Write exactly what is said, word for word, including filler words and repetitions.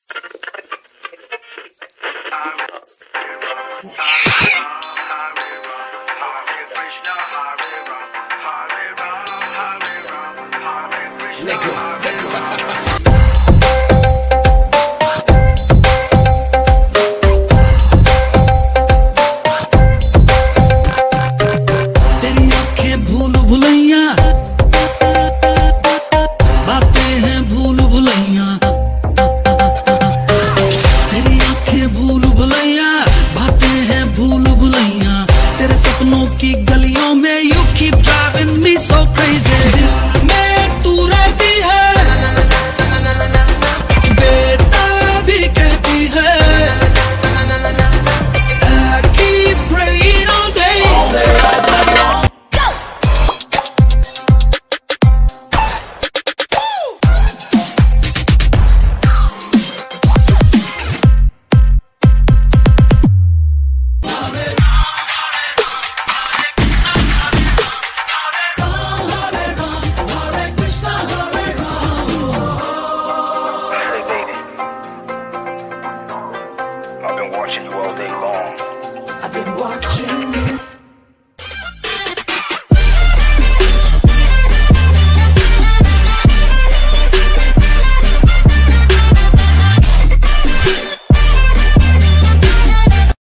तेरी आंखें भूल भुलैया, बातें हैं भूल भुलैया। तेरी आंखें भूल भुलैया, बातें हैं भूल भुलैया। तेरे सपनों की गलियों में you keep driving me so crazy। दिल में तू रहती है, बेटा भी कहती है। I keep praying all day, all day, all day long। I've been watching you all day long. I've been watching